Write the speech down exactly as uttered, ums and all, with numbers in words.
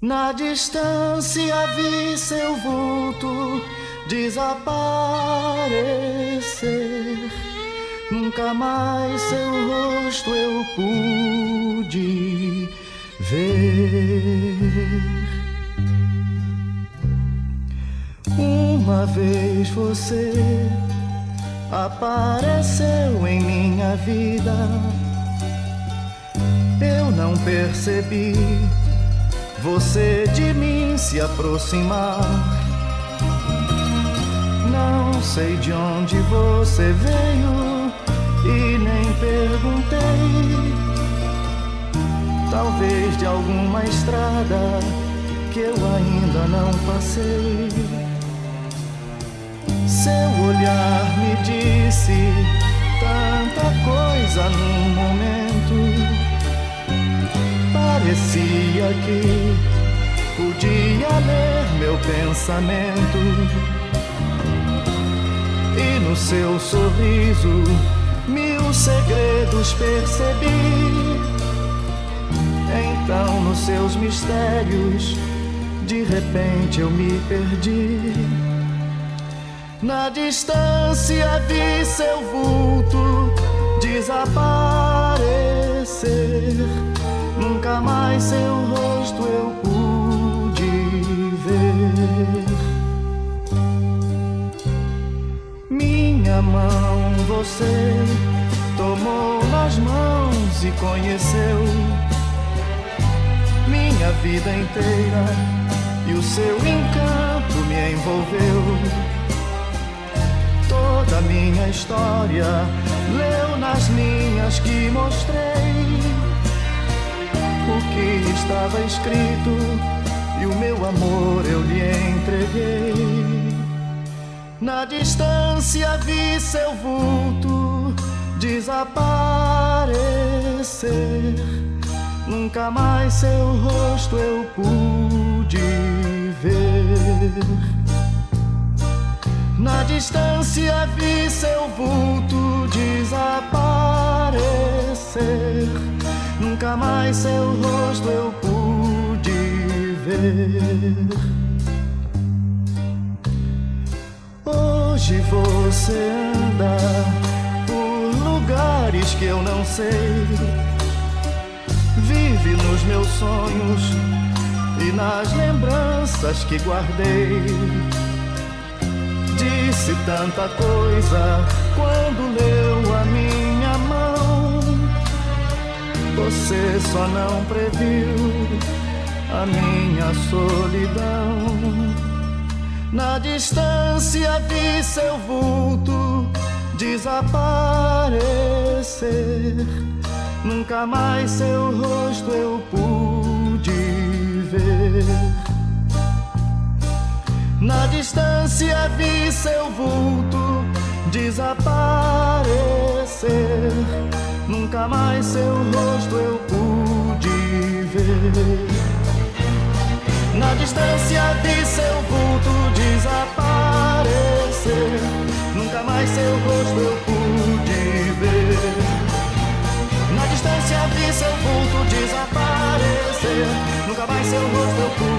Na distância vi seu vulto desaparecer. Nunca mais seu rosto eu pude ver. Uma vez você apareceu em minha vida. Eu não percebi você de mim se aproximar. Não sei de onde você veio e nem perguntei. Talvez de alguma estrada que eu ainda não passei. Seu olhar me disse tanta coisa num momento. Parecia que podia ler meu pensamento. E no seu sorriso mil segredos percebi. Então nos seus mistérios de repente eu me perdi. Na distância vi seu vulto desaparecer. Nunca mais seu rosto eu pude ver. Minha mão você tomou nas mãos e conheceu minha vida inteira, e o seu encanto me envolveu. Toda minha história leu nas linhas que mostrei. O que estava escrito e o meu amor eu lhe entreguei. Na distância vi seu vulto desaparecer. Nunca mais seu rosto eu pude ver. Na distância vi seu vulto desaparecer. Nunca mais seu rosto eu pude ver. Hoje você anda por lugares que eu não sei. Vive nos meus sonhos e nas lembranças que guardei. Disse tanta coisa quando leu a minha mão. Você só não previu a minha solidão. Na distância vi seu vulto desaparecer. Nunca mais seu rosto eu pude ver. Na distância vi seu vulto desaparecer. Nunca mais seu rosto eu pude ver. Na distância vi seu vulto desaparecer. Nunca mais seu rosto eu pude ver. Na distância vi seu vulto desaparecer. Nunca mais seu rosto eu pude ver.